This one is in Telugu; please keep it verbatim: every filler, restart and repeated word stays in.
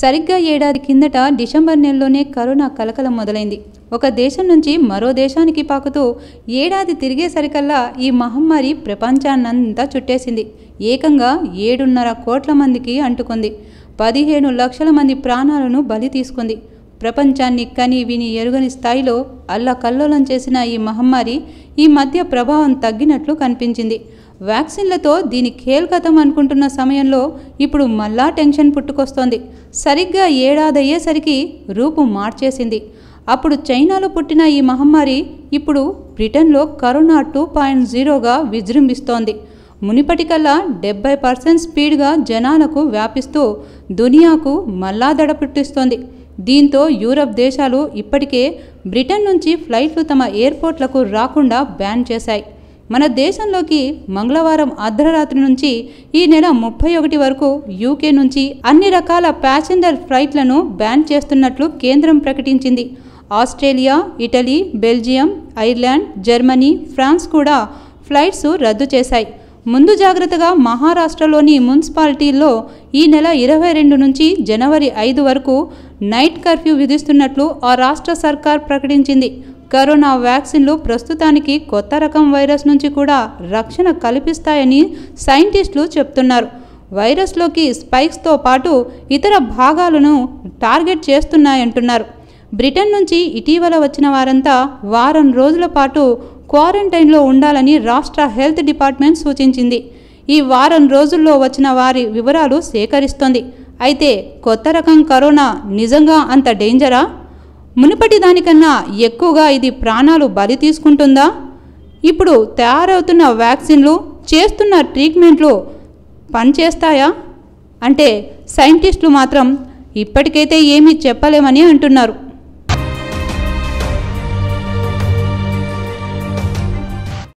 సరిగ్గా ఏడాది కిందట డిసెంబర్ నెలలోనే కరోనా కలకలం మొదలైంది. ఒక దేశం నుంచి మరో దేశానికి పాకుతూ ఏడాది తిరిగేసరికల్లా ఈ మహమ్మారి ప్రపంచాన్నంతా చుట్టేసింది. ఏకంగా ఏడున్నర కోట్ల మందికి అంటుకుంది. పదిహేను లక్షల మంది ప్రాణాలను బలి తీసుకుంది. ప్రపంచాన్ని కని విని ఎరుగని స్థాయిలో అల్లకల్లోలం చేసిన ఈ మహమ్మారి ఈ మధ్య ప్రభావం తగ్గినట్లు కనిపించింది. వ్యాక్సిన్లతో దీని ఖేల్కతం అనుకుంటున్న సమయంలో ఇప్పుడు మళ్ళా టెన్షన్ పుట్టుకొస్తోంది. సరిగ్గా ఏడాదయ్యేసరికి రూపు మార్చేసింది. అప్పుడు చైనాలో పుట్టిన ఈ మహమ్మారి ఇప్పుడు బ్రిటన్లో కరోనా టూ పాయింట్ జీరోగా విజృంభిస్తోంది. మునిపటికల్లా డెబ్బై పర్సెంట్ స్పీడ్గా జనాలకు వ్యాపిస్తూ దునియాకు మళ్ళా దడ పుట్టిస్తోంది. దీంతో యూరప్ దేశాలు ఇప్పటికే బ్రిటన్ నుంచి ఫ్లైట్లు తమ ఎయిర్పోర్ట్లకు రాకుండా బ్యాన్ చేశాయి. మన దేశంలోకి మంగళవారం అర్ధరాత్రి నుంచి ఈ నెల ముప్పై ఒకటి వరకు యూకే నుంచి అన్ని రకాల ప్యాసింజర్ ఫ్లైట్లను బ్యాన్ చేస్తున్నట్లు కేంద్రం ప్రకటించింది. Australia, Italy, Belgium, Ireland, Germany, France కూడా ఫ్లైట్స్ రద్దు చేశాయి. ముందు జాగ్రత్తగా మహారాష్ట్రలోని మున్సిపాలిటీల్లో ఈ నెల ఇరవై రెండు నుంచి జనవరి ఐదు వరకు నైట్ కర్ఫ్యూ విధిస్తున్నట్లు ఆ రాష్ట్ర సర్కార్ ప్రకటించింది. కరోనా వ్యాక్సిన్లు ప్రస్తుతానికి కొత్త రకం వైరస్ నుంచి కూడా రక్షణ కల్పిస్తాయని సైంటిస్టులు చెప్తున్నారు. వైరస్లోకి స్పైక్స్తో పాటు ఇతర భాగాలను టార్గెట్ చేస్తున్నాయంటున్నారు. బ్రిటన్ నుంచి ఇటీవల వచ్చిన వారంతా వారం రోజుల పాటు క్వారంటైన్లో ఉండాలని రాష్ట్ర హెల్త్ డిపార్ట్మెంట్ సూచించింది. ఈ వారం రోజుల్లో వచ్చిన వారి వివరాలు సేకరిస్తోంది. అయితే కొత్త రకం కరోనా నిజంగా అంత డేంజరా? మునుపటి దానికన్నా ఎక్కువగా ఇది ప్రాణాలు బలి తీసుకుంటుందా? ఇప్పుడు తయారవుతున్న వ్యాక్సిన్లు, చేస్తున్న ట్రీట్మెంట్లు పనిచేస్తాయా అంటే సైంటిస్టులు మాత్రం ఇప్పటికైతే ఏమీ చెప్పలేమని అంటున్నారు.